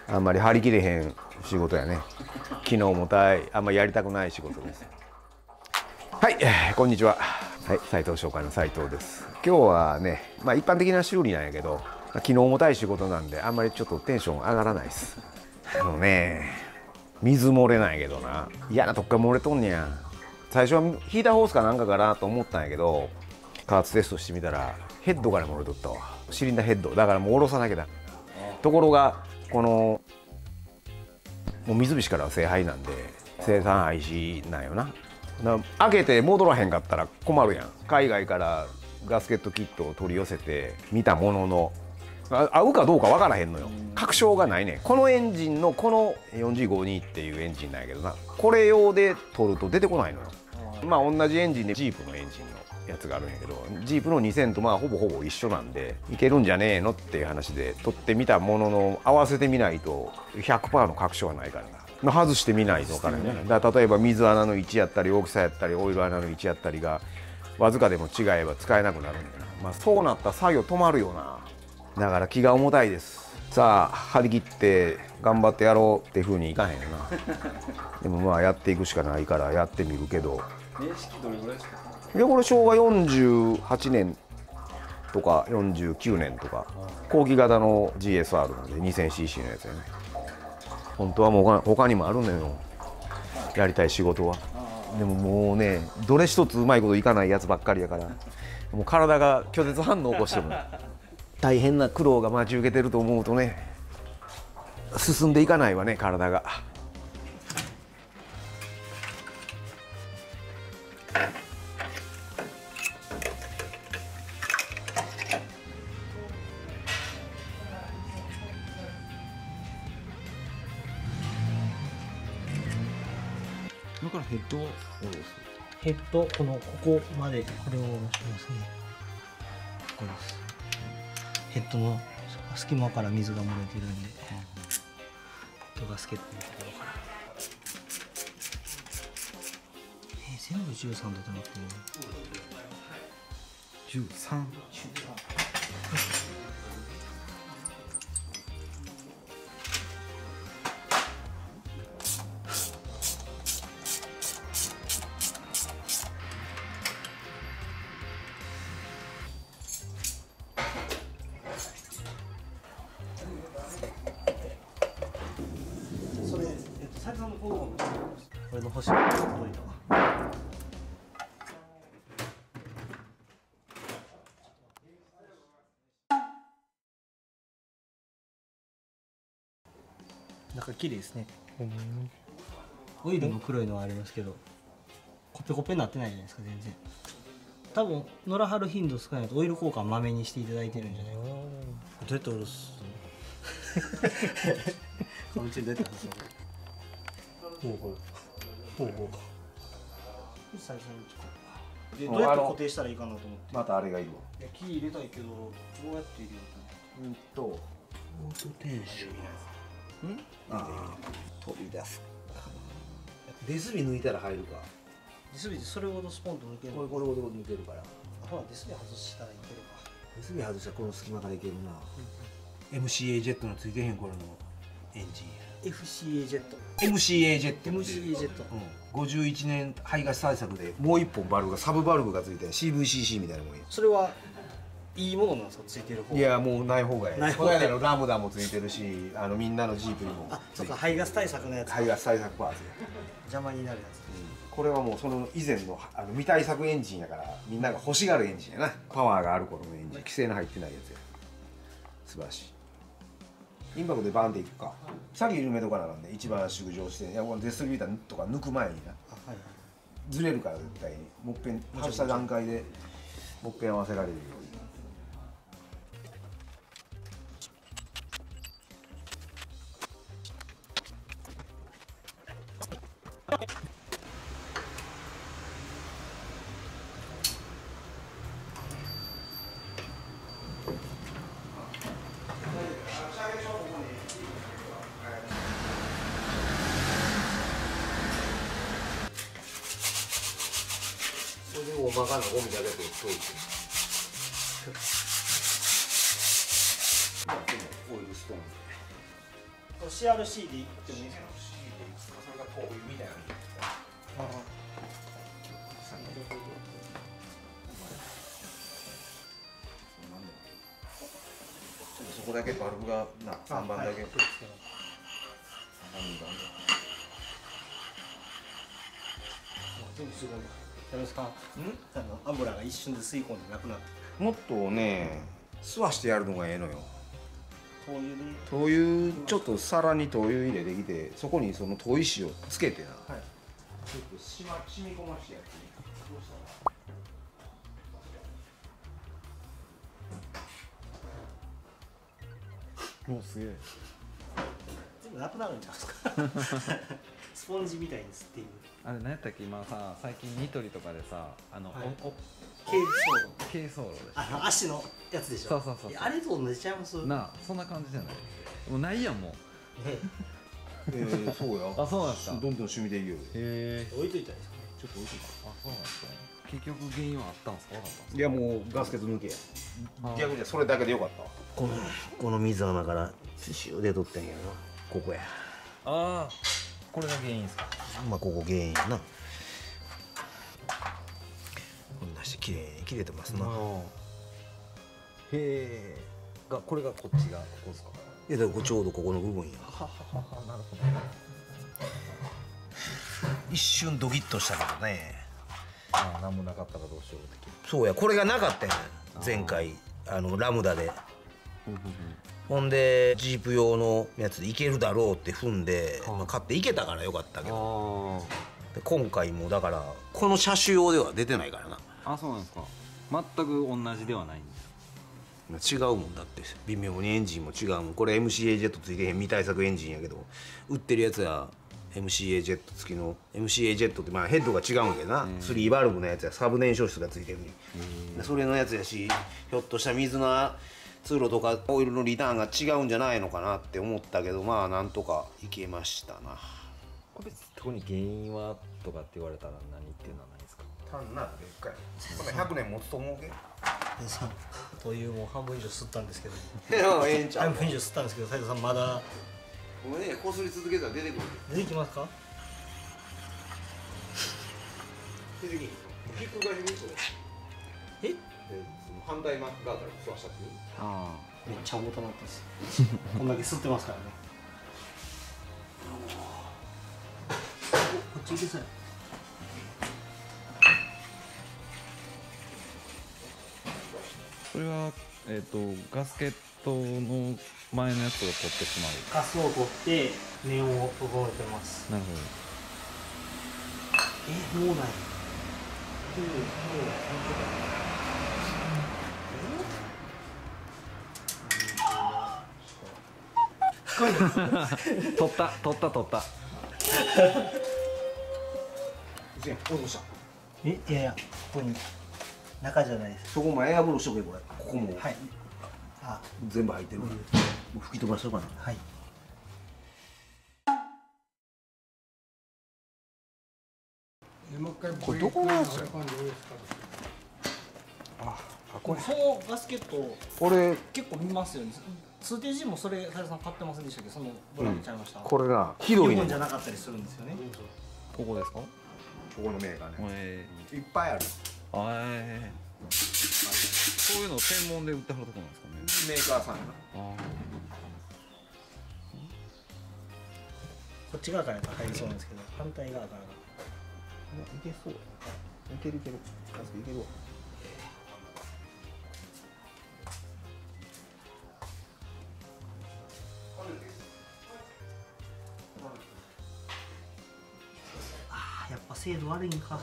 あんまり張り切れへん仕事やね。昨日もあんまりやりたくない仕事です。はい、こんにちは。はい、斉藤商会の斉藤です。今日はね、一般的な修理なんやけど、昨日重たい仕事なんであんまりちょっとテンション上がらないです。水漏れなんやけどな、嫌なとこから漏れとんねや。最初はヒーターホースかなんかかなと思ったんやけど、加圧テストしてみたらヘッドから漏れとったわ。シリンダーヘッドだからもう下ろさなきゃだ。ところがこのもう水菱からは正廃なんで生産廃止なんよな。開けて戻らへんかったら困るやん。海外からガスケットキットを取り寄せて見たものの合うかどうか分からへんのよ。確証がないね。このエンジンのこの 4G52 っていうエンジンなんやけどな、これ用で取ると出てこないのよ。同じエンジンでジープのエンジンのやつがあるんやけど、ジープの2000とほぼ一緒なんでいけるんじゃねえのっていう話で取ってみたものの、合わせてみないと 100% の確証はないからな。外してみないと分からんね。だから例えば水穴の位置やったり大きさやったりオイル穴の位置やったりがわずかでも違えば使えなくなるんだよな。そうなったら作業止まるよな。だから気が重たいです。さあ張り切って頑張ってやろうっていうふうにいかへんな。でもやっていくしかないからやってみるけど。 年式どれぐらいですか？ でこれ昭和48年とか49年とか後期型の GSR なんで 2000cc のやつやね。本当はもう他にもあるのよ、やりたい仕事は。でももうね、どれ一つうまいこといかないやつばっかりやから、もう体が拒絶反応を起こしても大変な苦労が待ち受けてると思うとね、進んでいかないわね、体が。 今からヘッドをヘッド、ここまでこれを下ろしますね。ここです。ヘッドの隙間から水が漏れてるんで、ヘッドガスケットのところから。全部13だと思ってる。 13。 これの星が届いたわ。なんか綺麗ですね。オイルの黒いのはありますけど、コペコペになってないじゃないですか、全然。多分乗らはる頻度少ないとオイル交換まめにしていただいてるんじゃないかな。どうやって下ろすの？うちに出てますよ。ほうほう。最初にでどうやって固定したらいいかなと思って。 またあれがいいわ。 キー入れたいけどどうやって入れようと思って。 オートテンション。 飛び出す。デスビ抜いたら入るか。 デスビーそれほどスポンと抜ける。 これほど抜けるから。 ほらデスビー外したらいけるか。 デスビ外したらこの隙間からいけるな。 MCA ジェットのついてへん頃のエンジン。 FCA ジェット。 MCA ジェット。 MCA ジェット。 51年排ガス対策でもう一本サブバルブがついて CVCC みたいなもんや。 それはいいものなんですか、ついてる方。 いやもうない方がいい。 ない方がいい。 この間のラムダもついてるし、みんなのジープにも。 あ、そうか、排ガス対策のやつ。 排ガス対策パーツや。 邪魔になるやつ。 これはもうその以前の未対策エンジンやから、みんなが欲しがるエンジンやな。パワーがある頃のエンジン、規制の入ってないやつや。素晴らしい。インパクトでバンっていくか。先緩めとかなんで一番縮上して、いやこのデストリビューターとか抜く前にな、ずれるから絶対にもっぺん外した段階でもっぺん合わせられるように。大まかなゴミだけ取っといて。オイルストーンで。 CRC でいってもいいですか。 それが灯油みたいなの。 ああ、 そこだけバルブがな3番だけ。 全部すごい。山口さん、油が一瞬で吸い込んでなくなって。 もっとね吸わしてやるのがええのよ。 灯油で。 灯油ちょっと皿に灯油入れてきて、そこにその灯油紙をつけてな。 はい。 ちょっと染み込ましてやっていい。どうしたら。もうすげえ。 全部なくなるんじゃないですか。スポンジみたいですっていう。 あれ何やったっけ今さ、最近ニトリとかでさ、 はいお軽装軽装路でし足のやつでしょ。 そうあれと同じちゃいます。 ょなあ、そんな感じじゃない。もうないやんもう。 そうや。 あ、そうなんですか。 どんどん染みていくよ。 へえ。 置いといたらいいですか。 ちょっと置いてあ、そうなんですか。結局原因はあったんですか。わかったんですか。 いやもうガス欠抜けや。逆にそれだけでよかったわ。 この水穴から塩で取ってんやな。ここや。 ああ、これが原因ですか。 まあここ原因やな。こんなしてきれいに切れてますな。 へえ。これがこっちがここですか。 いやだからちょうどここの部分や。 はははは、なるほど。 一瞬ドキッとしたけどね。 ああ、何もなかったらどうしようって。 そうや、これがなかったやん前回ラムダで。ほんでジープ用のやつでいけるだろうって踏んで、まあ、買っていけたからよかったけど、で今回もだからこの車種用では出てないからな。 あ、そうなんですか。全く同じではないんです。 違うもんだって、微妙にエンジンも違うもん。これ MCA ジェットついてへん未対策エンジンやけど、売ってるやつは MCA ジェット付きの MCA ジェットってまあヘッドが違うんやけどな、3バルブのやつやサブ燃焼室がついてるに、それのやつやし、ひょっとしたら水の通路とかオイルのリターンが違うんじゃないのかなって思ったけど、まあなんとかいけましたな。 これ特に原因はとかって言われたら何っていうのはないですか。 単なるでっかい。これ100年持つと思うけ。 というもう半分以上吸ったんですけど。 ええんちゃう。 半分以上吸ったんですけど、斉藤さんまだこれね、こすり続けたら出てくる。 出てきますか。 出てきん。キックが響く。 え？ 反対側から吸わしたっていう。 あめっちゃ重たなったですこんだけ吸ってますからね。こっち行けさい。 それはガスケットの前のやつを取ってしまう。 ガスを取って面を整えてます。 なるほもうない。 ど。取った。 落とした。 いやいや、ここに中じゃないです。 そこもエアブローしとけ、これ。ここもはい。あ、 全部入ってるから、もう吹き飛ばしとかな。 はい。 これどこなんですよ。 これそのガスケットこれ結構見ますよね。通定時もそれ斉藤さん買ってませんでしたっけど、そのブランドちゃいました。 これな日広いね。 本じゃなかったりするんですよね。 ここですか。 ここのメーカーね。 えいっぱいある。 そういうのを専門で売ってはるとこなんですかね。 メーカーさんやな。 こっち側から入りそうなんですけど、反対側からが。 いけそう。いけるいける。ガスいけるわ。 やっぱ精度悪いんか。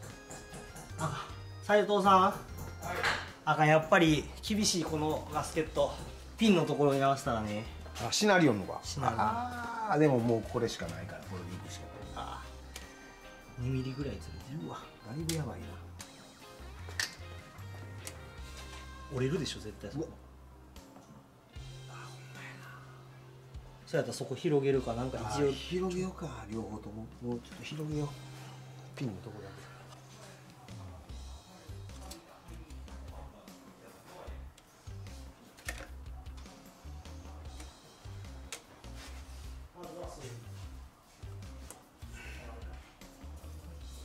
斉藤さん、やっぱり厳しいこのガスケット、ピンのところに合わせたらね。 シナリオンのか。 シナリオンでももうこれしかないから、これでいくしかない。 2ミリぐらいずれてる。 うわ、だいぶやばいな。 折れるでしょ絶対そこ。そうやったらそこ広げるかなんか一応。 広げようか、両方とも。もうちょっと広げよう。ピンのとこだけ。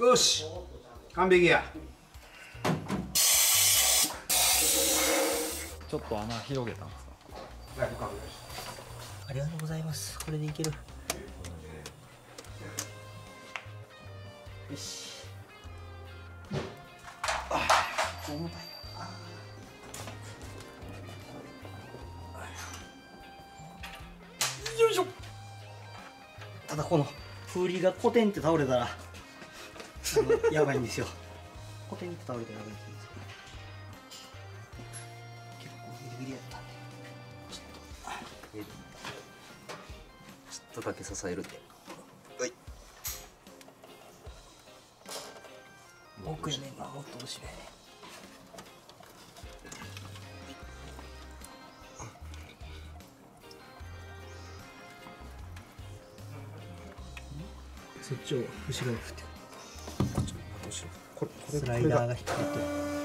よし完璧や。 ちょっと穴広げたんですか。 ありがとうございます。これでいける。よし。重たいよ。よいしょ。ただこの風鈴がコテンって倒れたらやばいんですよ。コテンって倒れたらやばいんですよ。結構ギリギリやったんでちょっとだけ支えるで。はい。奥やねんな、もっと後ろやね。そっちを後ろに振ってスライダーが引っかかってる。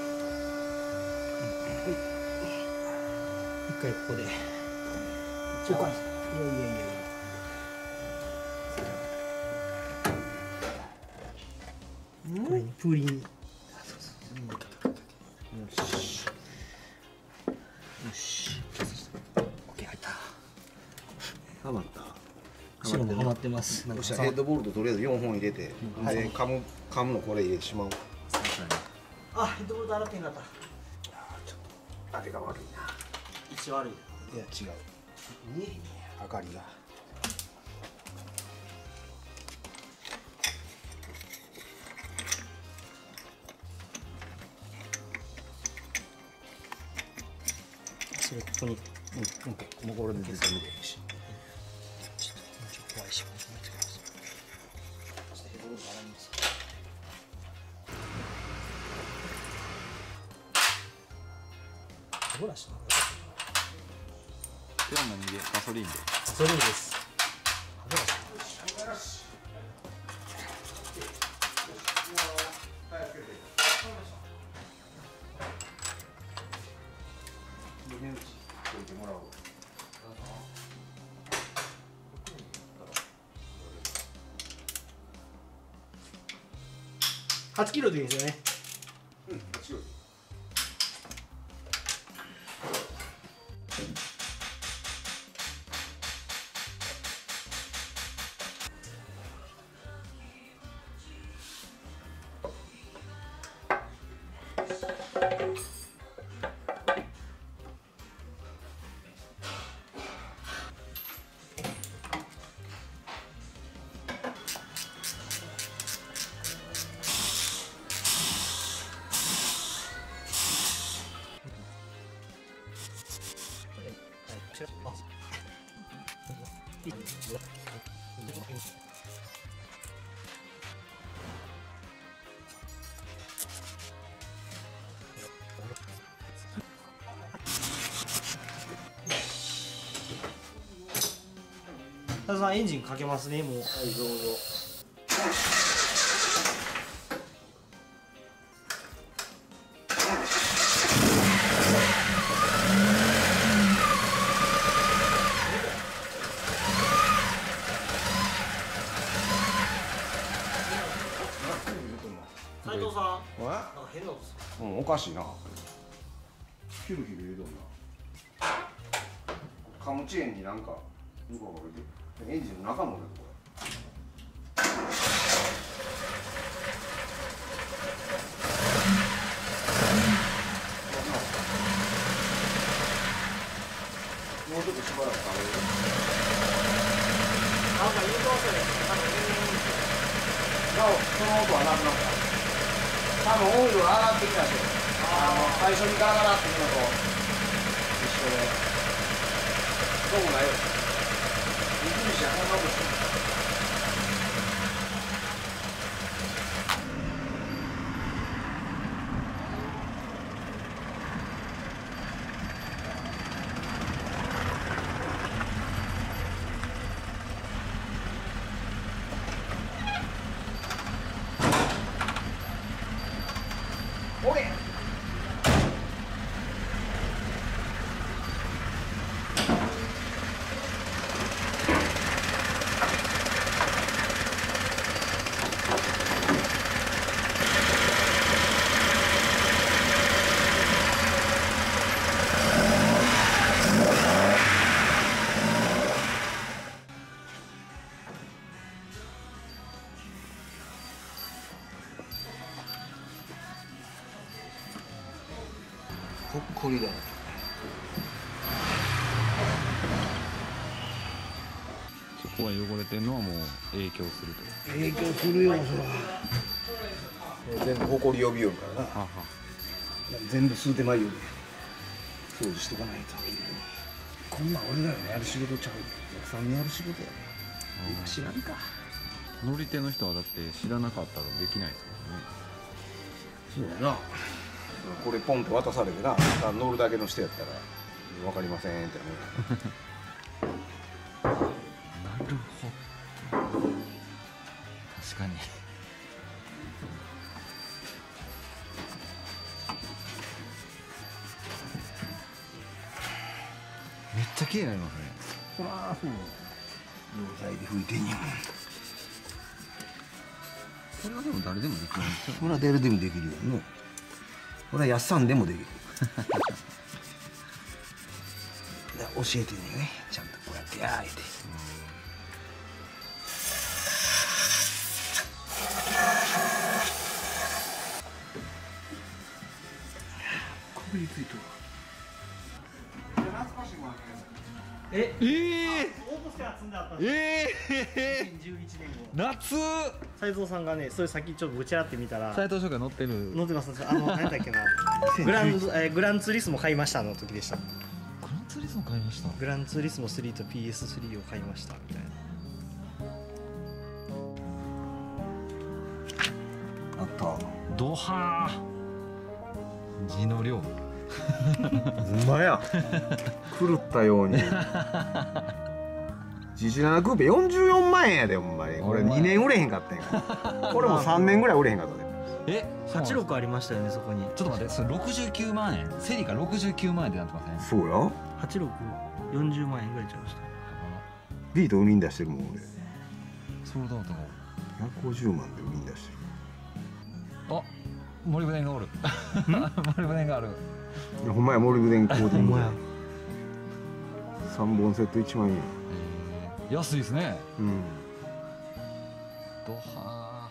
一回ここでいやこれにプーリン。よしよし OK 入った。 はまった。 後ろもはまってます。 そしたらヘッドボールととりあえず4本入れて、でカムのこれ入れてしまう。 あ、ヘッドボールと洗ってんかった。 ちょっと当てが悪いな。 位置悪い。 いや違う。見えへんね明かりが。 それここに。 もうこれで全然見れへんし。 怖いし。どうだしたの？ では何でガソリンで。 ガソリンです。8キロでいいですよね。 うん、8キロ。 田中さんエンジンかけますね、もう。はい、どうぞ。斉藤さん、なんか変な音する。 おかしいな。ヒルヒル言うとんな。カムチェーンになんか向こうが置いてエンジンの中もねこれ。もうちょっとしばらく食べる。 なんか言うてますよね。 なおその音はなくなった。多分オイルが上がってきたんで、最初にガラガラっていうのと一緒で。そうもないよ。水虫はこんなことしてる。 ほっこりだ。 そこは汚れてるのはもう影響すると。 影響するよそら。 全部ほこり呼びよるからな。 はは。 全部吸うてまいよね。掃除しとかないと。こんなん俺らのやる仕事ちゃう。お客さんのやる仕事やね。知らんか。 乗り手の人はだって知らなかったらできないですそうやな。 これポンと渡されてな、乗るだけの人やったら分かりませんってもんね。なるほど。確かに。めっちゃ綺麗になりますね。 そらそう。溶剤で拭いてんやん。 これはでも誰でもできるんですよ。 これは誰でもできるよね。これはやっさんでもできる。教えてんねんね。ちゃんとこうやってやーって。こびりついとる。 えええ応募して集んであったんですよ。2011年後。 夏。 斉藤さんがね、それさっきちょっとぶちらってみたら斉藤翔が乗ってる。 載ってます。何だっけな。グランツーリスモ買いましたの時でした。 グランツーリスモ買いました。 グランツーリスモ3と PS3 を買いましたみたいな。 あった。 ドハー。字の量。 ほんまや狂ったようにG7クーペ44万円やでほんまに。これ2年売れへんかったんや。これも3年ぐらい売れへんかったで。 え、 86ありましたよね、そこに。 ちょっと待って、それ69万円。セリカ69万円ってなってません？ そうや。 86、40万円ぐらいちゃいました。 ビート売りに出してるもん俺。 ソールドアウトの。 150万で売りに出してる。 あ、森船がおる。森船がある。 いやほんまや、モルグデンコーディングほんまや。 3本セット1万円。 安いですね。 うんドハ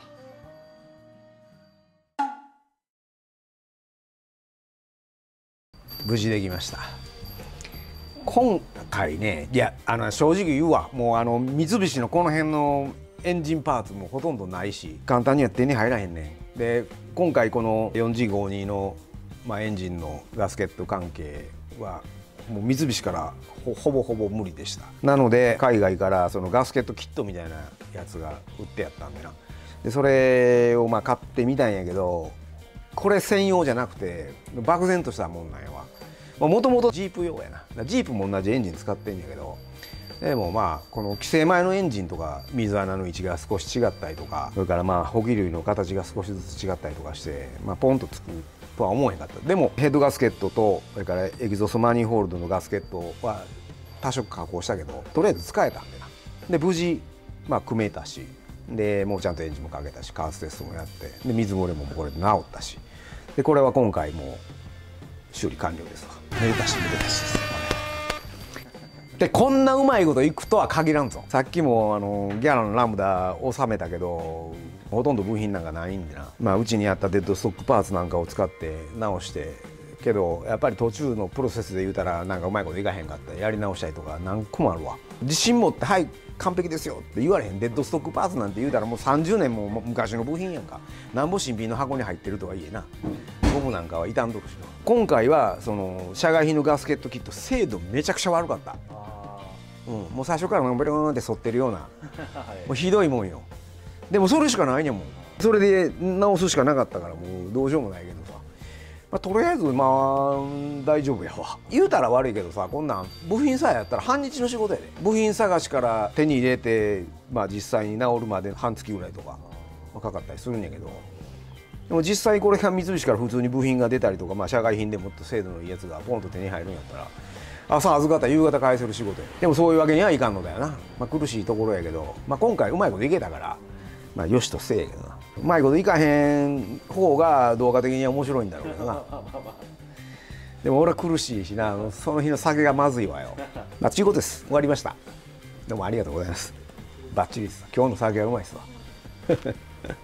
無事できました。今回ね、いや正直言うわ、もう三菱のこの辺のエンジンパーツもほとんどないし簡単には手に入らへんねん。で今回この 4G52 の、エンジンのガスケット関係はもう三菱からほぼほぼ無理でした。なので海外からそのガスケットキットみたいなやつが売ってやったんでな。でそれを買ってみたんやけど、これ専用じゃなくて漠然としたもんなんやわ。もともとジープ用やな。ジープも同じエンジン使ってんやけど、でもこの規制前のエンジンとか水穴の位置が少し違ったりとか、それから補給類の形が少しずつ違ったりとかして、ポンとつくとは思えへんかった。でもヘッドガスケットとそれからエキゾストマニホールドのガスケットは多色加工したけどとりあえず使えたんでな。で無事組めたし、でもうちゃんとエンジンもかけたし、加圧テストもやって、で水漏れもこれで治ったし、でこれは今回もう修理完了ですわ。めでたしめでたしです。でこんなうまいこといくとは限らんぞ。さっきもギャラのラムダ収めたけどほとんど部品なんかないんでな、うちにあったデッドストックパーツなんかを使って直してけど、やっぱり途中のプロセスで言うたらなんかうまいこといかへんかったらやり直したりとか何個もあるわ。自信持って「はい完璧ですよ」って言われへん。デッドストックパーツなんて言うたらもう30年も昔の部品やんか。なんぼ新品の箱に入ってるとはいえな、ゴムなんかは傷んどるしな。今回はその社外品のガスケットキット精度めちゃくちゃ悪かった。もう最初からベローンって反ってるようなもうひどいもんよ。でもそれしかないねんもん。それで直すしかなかったからもうどうしようもないけどさ、とりあえず大丈夫やわ。言うたら悪いけどさ、こんなん部品さえやったら半日の仕事やで。部品探しから手に入れて、実際に直るまで半月ぐらいとかかかったりするんやけど、でも実際これが三菱から普通に部品が出たりとか、社外品でもっと精度のいいやつがポンと手に入るんやったら朝預かったら夕方返せる仕事や。でもそういうわけにはいかんのだよな。苦しいところやけど、今回うまいこといけたからよしとせえやけどな。うまいこといかへん方が動画的には面白いんだろうけどな。でも俺は苦しいしな、その日の酒がまずいわよ。ちゅうことです。終わりました。どうもありがとうございます。バッチリです。今日の酒がうまいっすわ。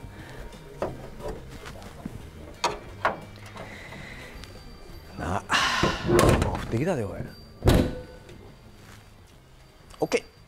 なあ。 降ってきたでおい。オッケー。